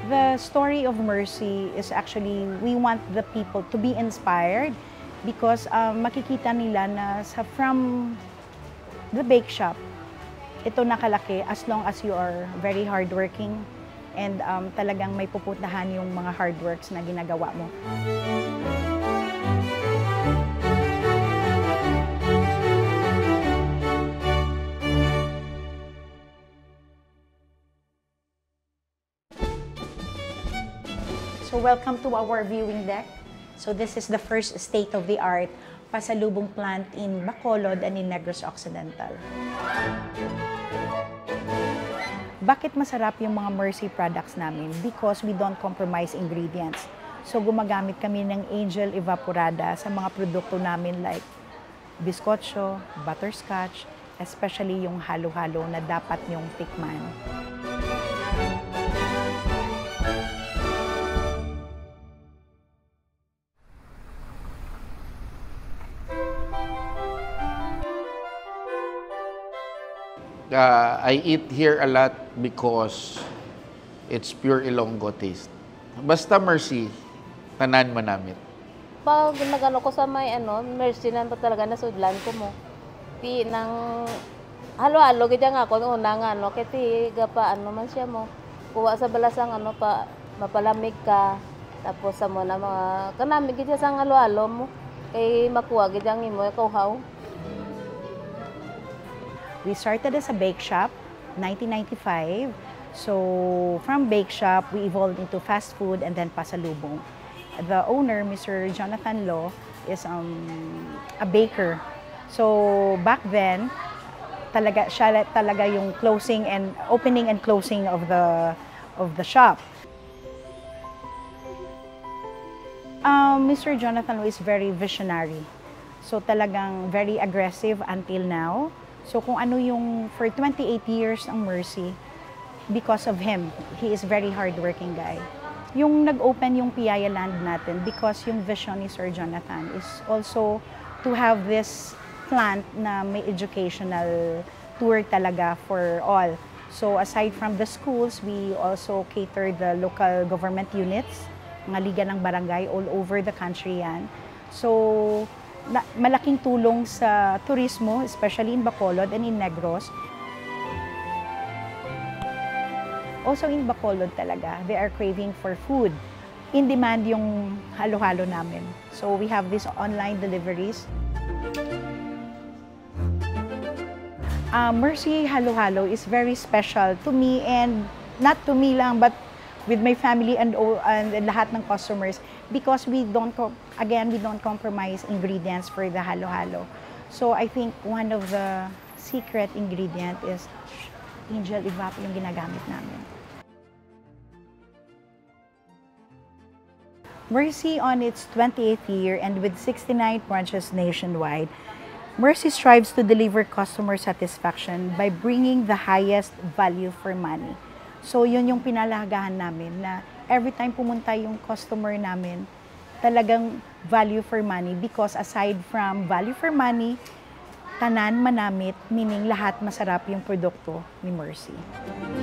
The story of Mercy is actually, we want the people to be inspired because makikita nila na from the bake shop, ito nakalaki as long as you are very hardworking and talagang may pupuntahan yung mga hard works na ginagawa mo. So welcome to our viewing deck. So this is the first state-of-the-art pasalubong plant in Bacolod and in Negros Occidental. Bakit masarap yung mga Mercy products namin? Because we don't compromise ingredients. So gumagamit kami ng Angel Evaporada sa mga produkto namin like biscocho, butterscotch, especially yung halo-halo na dapat nyong tikman. I eat here a lot because it's pure Ilonggo taste. Basta Mercy, tanan mo namin. Pag nagano ko sa may Mercy na pa talaga nasudlan ko mo. Ti nang halo-halo gid nga ako una nga kiti gapa man siya mo. Kuha sa balasang pa mapalamig ka tapos sa mo na mga kanami gid sa halo-halo mo kay makuha gid ang imo kauhaw. We started as a bake shop, 1995. So from bake shop, we evolved into fast food and then pasalubong. The owner, Mr. Jonathan Lo, is a baker. So back then, siya talaga yung closing and opening and closing of the shop. Mr. Jonathan Lo is very visionary. So talagang very aggressive until now. So kung ano yung for 28 years ang Mercy, because of him, he is very hardworking guy. Yung nag-open yung Piaya Land natin because yung vision ni Sir Jonathan is also to have this plant na may educational tour talaga for all. So aside from the schools, we also cater the local government units, mga liga ng barangay all over the country yan. So malaking tulong sa turismo, especially in Bacolod and in Negros. Also in Bacolod talaga, they are craving for food. In demand yung halo-halo namin. So we have these online deliveries. Mercy Halo-Halo is very special to me and not to me lang but with my family and lahat ng customers because we don't compromise ingredients for the halo-halo. So I think one of the secret ingredient is Angel Evap yung ginagamit namin. Mercy on its 28th year and with 69 branches nationwide, Mercy strives to deliver customer satisfaction by bringing the highest value for money. So yun yung pinalahagahan namin na every time pumunta yung customer namin, talagang value for money because aside from value for money, tanan manamit, meaning lahat masarap yung produkto ni Mercy.